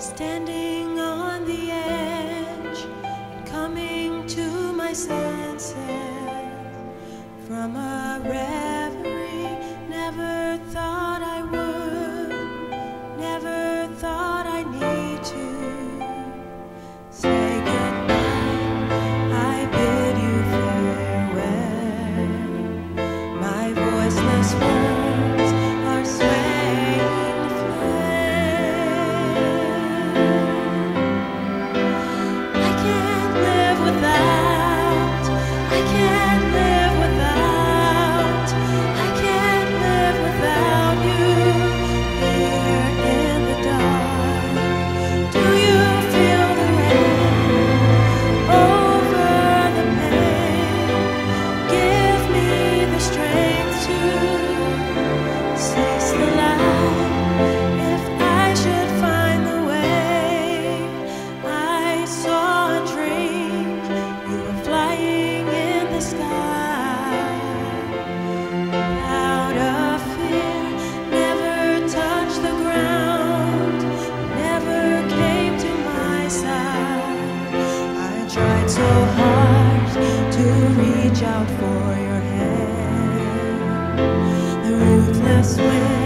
Standing on the edge, coming to my senses from a reverie. Never thought I would, never thought I'd need to say goodbye. I bid you farewell. My voiceless words are swaying the flame. I can't live without, I can't live without, I can't live without you here in the dark. Do you feel the rain over the pain? Give me the strength to cease the light. If I should find the way, I saw a dream. You were flying in the sky. Out of fear, never touched the ground, never came to my side. I tried so hard to reach out for your hand. The ruthless wind